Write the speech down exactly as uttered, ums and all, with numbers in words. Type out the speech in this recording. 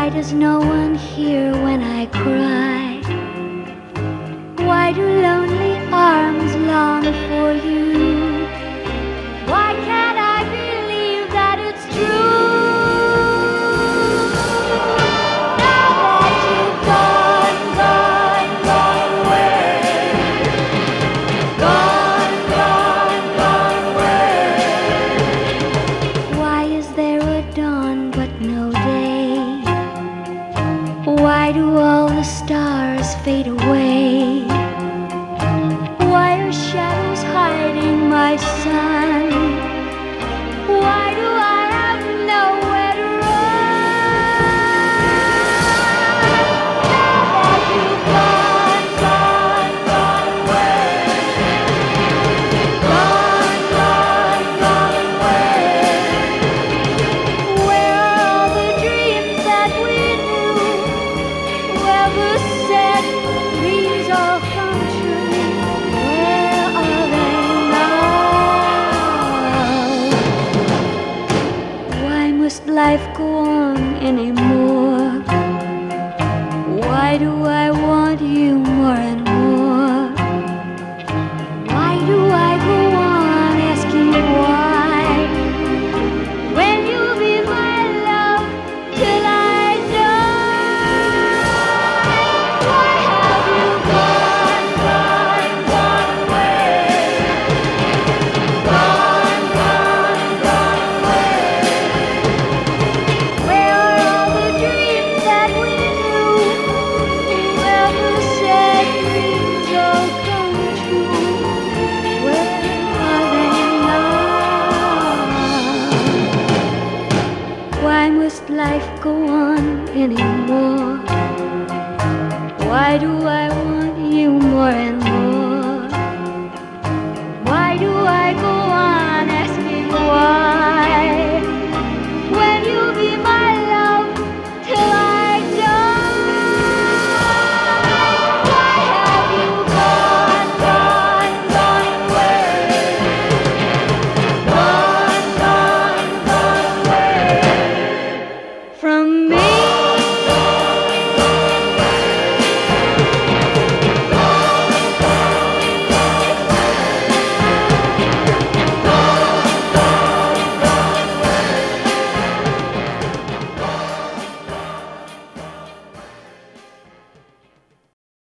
Why does no one hear when I cry? Why do lonely arms long for you? Why can't I believe that it's true? Now that you've gone, gone, gone away, gone, gone, gone away. Why is there a dawn but no day? Why do all the stars fade away? Why are shadows hiding my sun? Why do I have nowhere to run? Now that you've gone, gone, gone away, gone, gone, gone away. Where are all the dreams that we knew? Whoever said dreams all come true, where are they now? Why must life go on anymore? Why do I want you more and more? Why do I go on asking why? When you'll be my love till I die. Why have you gone, gone, gone away? Gone, gone, gone away. Where are all the dreams that we knew? Whoever said dreams all come true, where are they now? Why must life go on anymore? Why do I want you more and more? Why do I go on asking why? When you'll be my love till I die. Why have you gone, gone, gone away? Gone, gone, gone away from me.